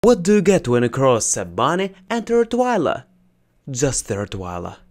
What do you get when you cross a bunny and a Rottweiler? Just a Rottweiler.